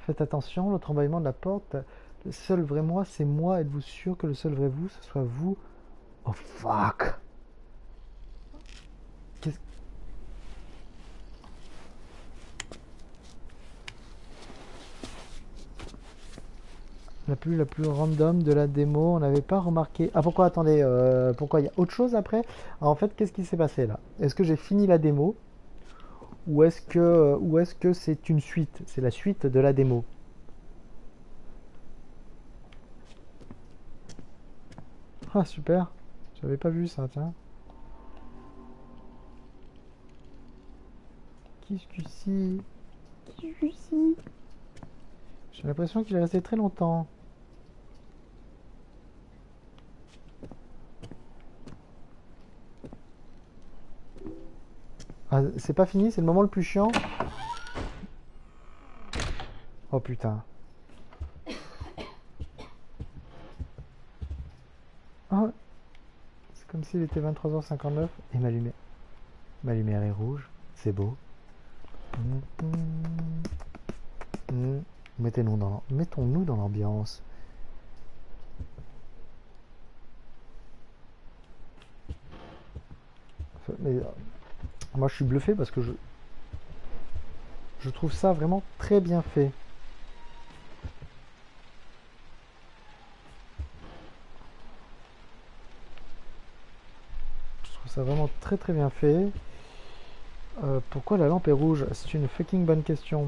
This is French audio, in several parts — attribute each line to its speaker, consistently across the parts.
Speaker 1: Faites attention, l'autre embrayement de la porte. Le seul vrai moi, c'est moi. Êtes-vous sûr que le seul vrai vous, ce soit vous? Oh fuck! Qu'est-ce- la plus random de la démo, on n'avait pas remarqué. Ah pourquoi, attendez, pourquoi il y a autre chose après? Alors, en fait, qu'est-ce qui s'est passé là? Est-ce que j'ai fini la démo ou est-ce que c'est une suite? C'est la suite de la démo. Ah super, j'avais pas vu ça, tiens. Qu'est-ce que c'est? Qu'est-ce que c'est? J'ai l'impression qu'il est resté très longtemps. Ah, c'est pas fini, c'est le moment le plus chiant. Oh putain. Ah, c'est comme s'il était 23h59 et ma lumière est rouge. C'est beau. Mettons-nous dans l'ambiance. Mais moi je suis bluffé parce que je trouve ça vraiment très bien fait. Je trouve ça vraiment très très bien fait. Pourquoi la lampe est rouge? C'est une fucking bonne question.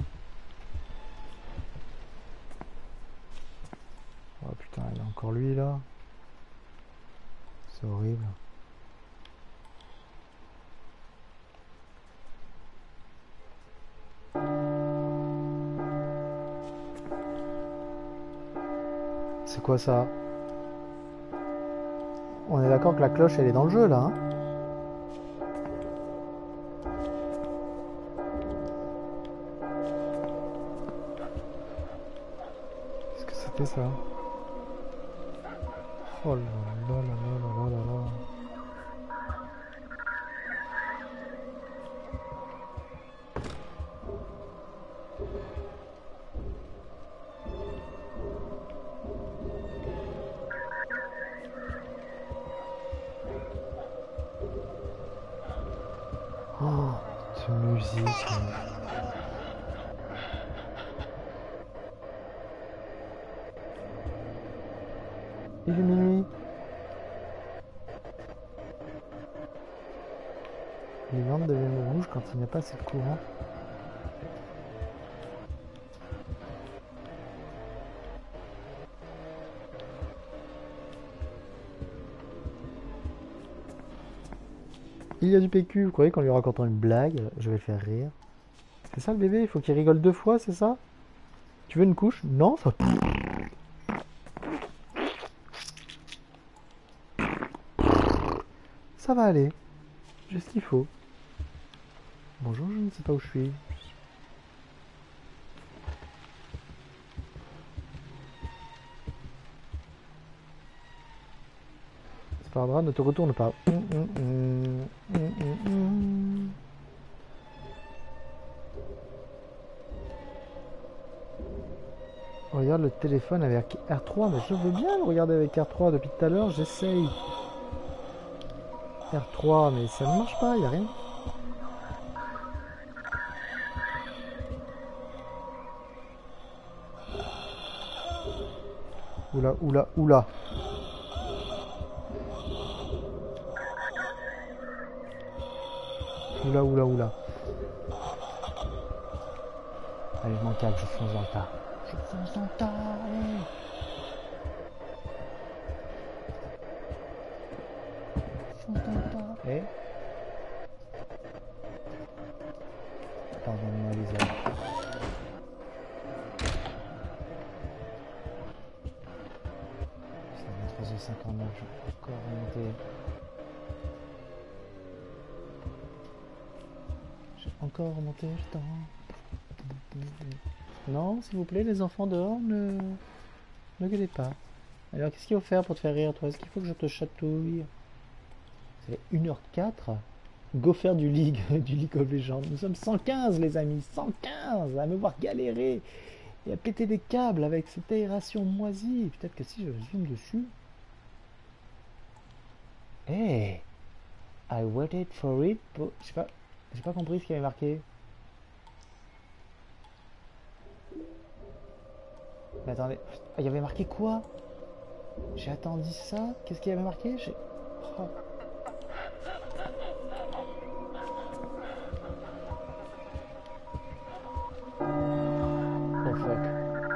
Speaker 1: Oh putain, il y a encore lui là. C'est horrible. C'est quoi ça? On est d'accord que la cloche elle est dans le jeu là, hein? Qu'est-ce que c'était ça? Oh là là là là là là là. Oh, cette musique. Il est minuit. Les lampes deviennent rouges quand il n'y a pas assez de courant. Il y a du PQ. Vous croyez qu'en lui racontant une blague, je vais le faire rire? C'est ça le bébé? Il faut qu'il rigole deux fois, c'est ça? Tu veux une couche? Non, ça. Ça va aller. J'ai ce qu'il faut. Bonjour, je ne sais pas où je suis. C'est pas grave, ne te retourne pas. On regarde le téléphone avec R3, mais je veux bien le regarder avec R3 depuis tout à l'heure, j'essaye. R3, mais ça ne marche pas, il n'y a rien. Oula, oula, oula. Oula, oula, oula. Allez, je m'en calme, je fonce dans le tas. Je fonce dans le tas, allez. Je fonce dans le tas. Eh? Pardonne-moi, les amis. C'est 23h59, je peux encore remonter. J'ai encore remonté le temps. Non, s'il vous plaît, les enfants dehors, ne gueulez pas. Alors, qu'est-ce qu'il faut faire pour te faire rire, toi? Est-ce qu'il faut que je te chatouille? C'est 1h04. Go faire du League, du League of Legends. Nous sommes 115, les amis. 115 à me voir galérer. et à péter des câbles avec cette aération moisie. Peut-être que si je zoome dessus... Hey, I waited for it. J'ai pas compris ce qu'il y avait marqué. Mais attendez, il y avait marqué quoi? J'ai attendu ça. Qu'est-ce qu'il y avait marqué? Oh. Oh fuck.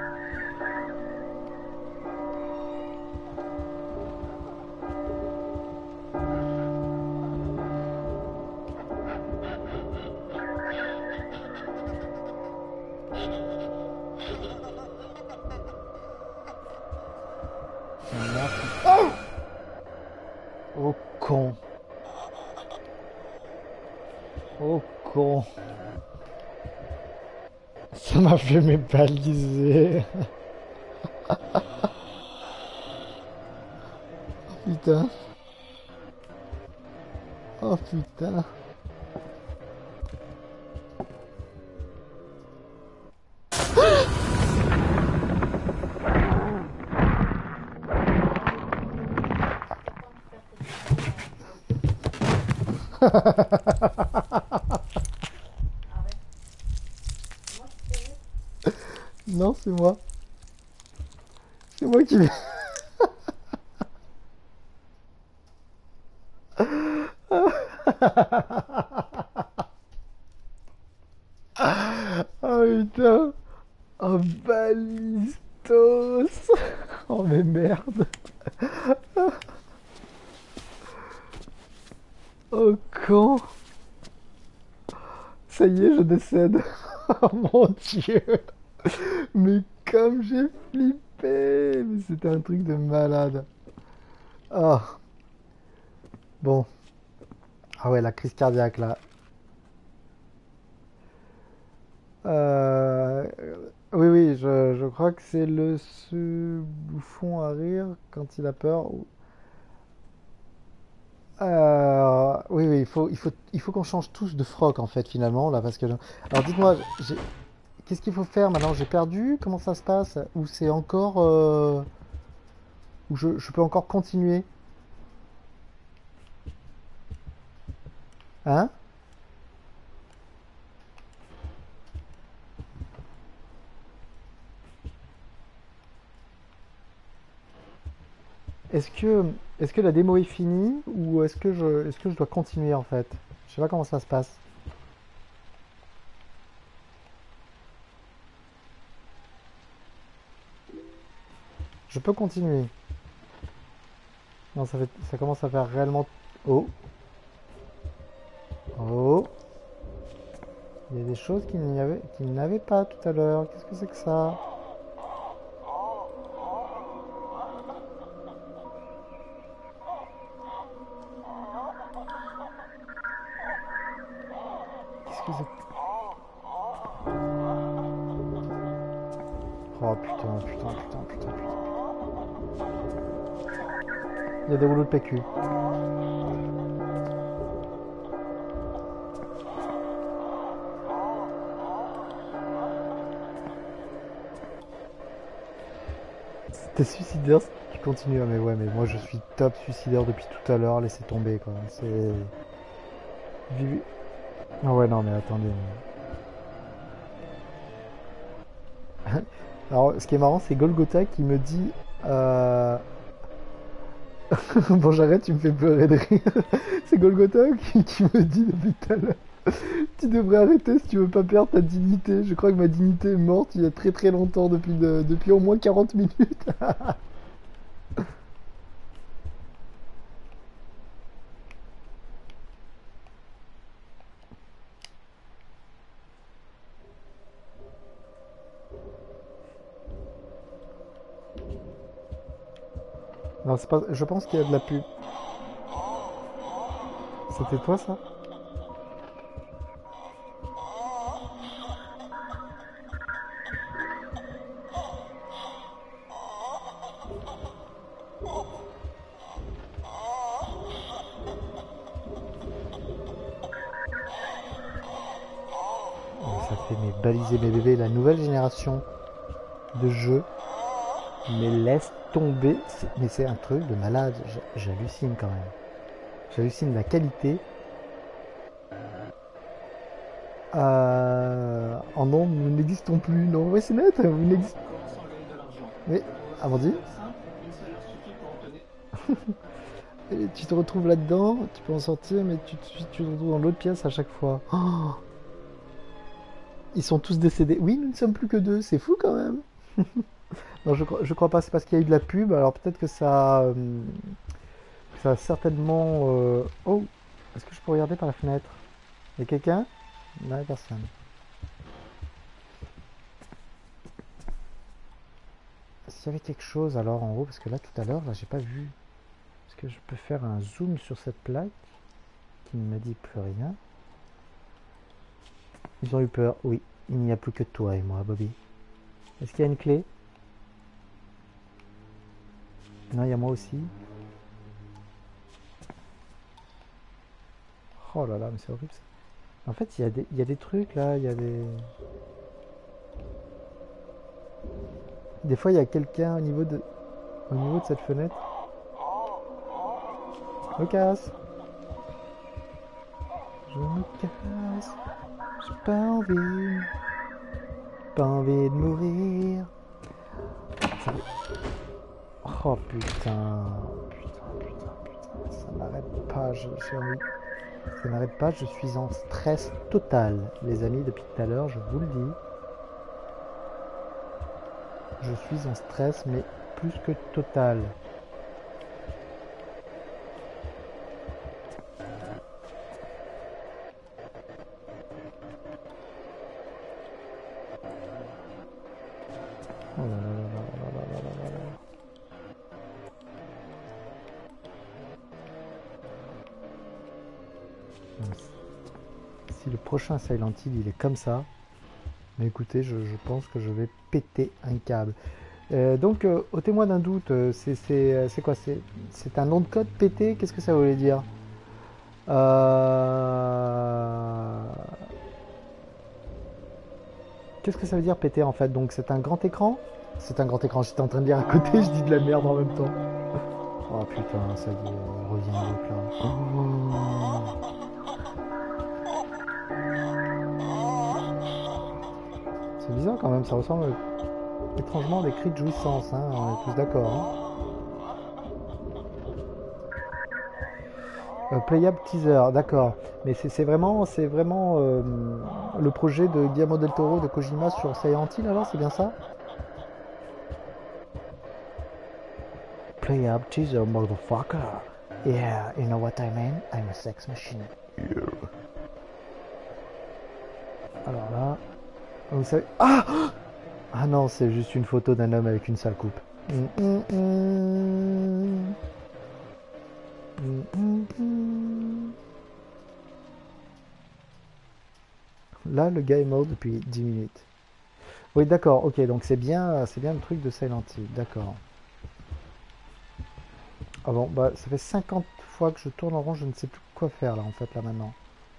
Speaker 1: Oh, oh con. Oh con. Ça m'a fait m'ébaliser. Putain. Oh putain. Non, c'est moi. C'est moi qui vais. Oh putain. Oh balistos. Oh mais merde. Oh con. Ça y est, je décède. Oh mon dieu. Mais comme j'ai flippé. Mais c'était un truc de malade. Ah. Bon. Ah ouais, la crise cardiaque là. Euh, Oui, oui, je crois que c'est ce bouffon à rire quand il a peur. Oui, oui, il faut qu'on change tous de froc en fait finalement là parce que. Alors dites-moi, qu'est-ce qu'il faut faire maintenant? J'ai perdu? Comment ça se passe? Ou c'est encore, ou je peux encore continuer? Hein? Est-ce que, est-ce que la démo est finie ou est-ce que je dois continuer en fait? Je sais pas comment ça se passe. Je peux continuer. Non, ça commence à faire réellement. Oh, oh. Il y a des choses qu'il n'y avait pas tout à l'heure. Qu'est-ce que c'est que ça? Qu'est-ce que c'est que... Oh putain, putain, putain, putain, putain. Il y a des rouleaux de PQ. C'était suicidaire si tu continues. Ah, mais ouais, mais moi je suis top suicidaire depuis tout à l'heure. Laissez tomber quoi. C'est. Ah ouais, non, mais attendez. Alors, ce qui est marrant, c'est Golgotha qui me dit. Bon, j'arrête, tu me fais pleurer de rire. C'est Golgotha qui me dit depuis tout à l'heure. Tu devrais arrêter si tu veux pas perdre ta dignité. Je crois que ma dignité est morte il y a très très longtemps, depuis au moins 40 minutes. Non, c'est pas. Je pense qu'il y a de la pub. C'était toi ça? Oh, ça fait baliser mes bébés, la nouvelle génération. de jeu. Mais laisse tomber. Mais c'est un truc de malade. J'hallucine quand même. J'hallucine la qualité. Oh non, nous n'existons plus. Non, ouais, c'est net. Vous n'existez. Mais, Amandine, tu te retrouves là-dedans. Tu peux en sortir, mais tu te retrouves dans l'autre pièce à chaque fois. Oh, ils sont tous décédés. Oui, nous ne sommes plus que deux. C'est fou quand même. Non, je crois pas. C'est parce qu'il y a eu de la pub. Alors peut-être que ça a certainement. Oh, est-ce que je peux regarder par la fenêtre? Il y a quelqu'un? Non, il y a personne. S'il y avait quelque chose alors en haut, parce que là tout à l'heure, là j'ai pas vu. Est-ce que je peux faire un zoom sur cette plaque qui ne me dit plus rien? Ils ont eu peur. Oui, il n'y a plus que toi et moi, Bobby. Est-ce qu'il y a une clé? Non, il y a moi aussi. Oh là là, mais c'est horrible ça. En fait, il y a des trucs là, il y a des... Des fois, il y a quelqu'un au niveau de cette fenêtre. Je me casse. Je me casse. J'ai pas envie. Pas envie de mourir. Ça fait- Oh putain. Putain. Ça n'arrête pas. J'ai envie. Ça n'arrête pas. Je suis en stress total, les amis, depuis tout à l'heure. Je vous le dis. Je suis en stress, mais plus que total. Oh là là là là là là là là là. Si le prochain Silent Hill il est comme ça, mais écoutez, je pense que je vais péter un câble. Donc, au témoin d'un doute, c'est quoi? C'est un nom de code pété? Qu'est-ce que ça voulait dire? Euh, Qu'est-ce que ça veut dire péter en fait? Donc, c'est un grand écran? C'est un grand écran, j'étais en train de dire à côté, je dis de la merde en même temps. Oh putain, ça y est, il revient l'autre là. Oh. C'est bizarre quand même, ça ressemble étrangement à des cris de jouissance, hein, on est tous d'accord. Playable teaser, d'accord. Mais c'est vraiment le projet de Guillermo del Toro, de Kojima sur Silent Hill alors, c'est bien ça? Playable teaser, motherfucker. Yeah, you know what I mean? I'm a sex machine. Yeah. Alors là, vous savez... Ah! Ah non, c'est juste une photo d'un homme avec une sale coupe. Là, le gars est mort depuis 10 minutes. Oui, d'accord, ok, donc c'est bien le truc de Silent Hill, d'accord. Ah bon, bah ça fait 50 fois que je tourne en rond, je ne sais plus quoi faire là en fait, là maintenant.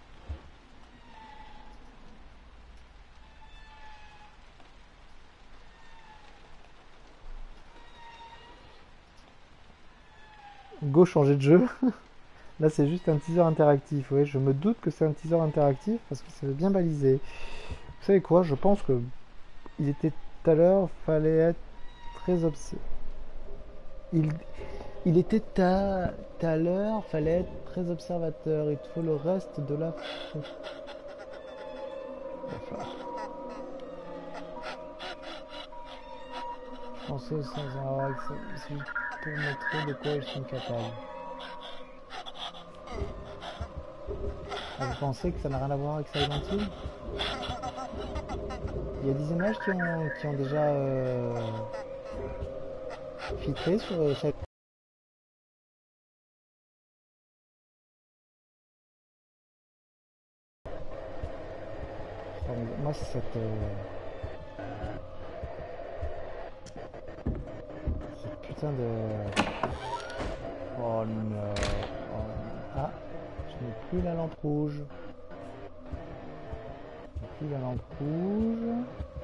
Speaker 1: Go changer de jeu. Là c'est juste un teaser interactif, oui, je me doute que c'est un teaser interactif parce que c'est bien balisé. Vous savez quoi, je pense que il était tout à l'heure, fallait être très obs... Il, il était à l'heure, fallait être très observateur, il te faut le reste de la photo. Je pensais sans avoir accès, c'est juste pour montrer de quoi ils sont capables. Ah, vous pensez que ça n'a rien à voir avec Silent Hill? Il y a des images qui ont déjà filtré sur Silent Hill. Moi, c'est cette putain de... Oh non. Oh. Ah, je n'ai plus la lampe rouge. Je n'ai plus la lampe rouge.